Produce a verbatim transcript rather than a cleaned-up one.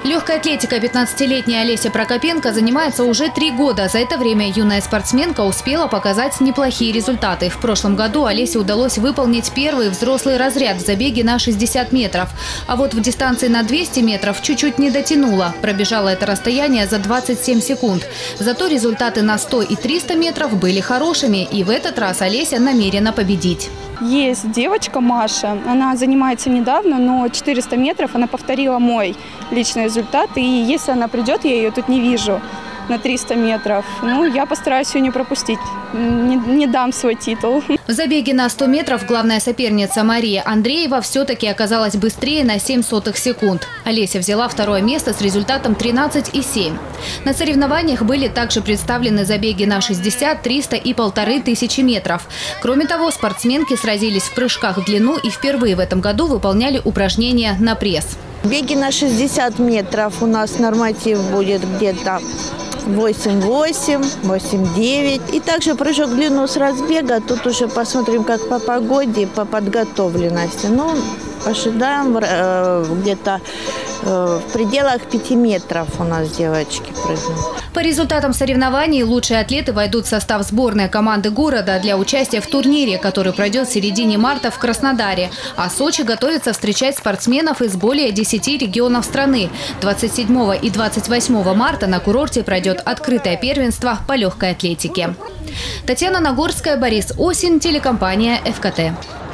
Легкая атлетика пятнадцатилетняя Олеся Прокопенко занимается уже три года. За это время юная спортсменка успела показать неплохие результаты. В прошлом году Олесе удалось выполнить первый взрослый разряд в забеге на шестьдесят метров. А вот в дистанции на двести метров чуть-чуть не дотянула. Пробежала это расстояние за двадцать семь секунд. Зато результаты на сто и триста метров были хорошими. И в этот раз Олеся намерена победить. Есть девочка Маша, она занимается недавно, но четыреста метров она повторила мой личный результат. И если она придет, я ее тут не вижу на триста метров, ну, я постараюсь ее не пропустить, не, не дам свой титул. В забеге на сто метров главная соперница Мария Андреева все-таки оказалась быстрее на семь сотых секунд. Олеся взяла второе место с результатом тринадцать и семь. На соревнованиях были также представлены забеги на шестьдесят, триста и полторы тысячи метров. Кроме того, спортсменки сразились в прыжках в длину и впервые в этом году выполняли упражнения на пресс. В беге на шестьдесят метров у нас норматив будет где-то восемь восемь, восемь девять. И также прыжок в длину с разбега. Тут уже посмотрим, как по погоде и по подготовленности. Ну, ожидаем э, где-то э, в пределах пяти метров у нас девочки прыгнут. По результатам соревнований лучшие атлеты войдут в состав сборной команды города для участия в турнире, который пройдет в середине марта в Краснодаре. А Сочи готовится встречать спортсменов из более десяти регионов страны. двадцать седьмого и двадцать восьмого марта на курорте пройдет открытое первенство по легкой атлетике. Татьяна Нагорская, Борис Осин, телекомпания эф ка тэ.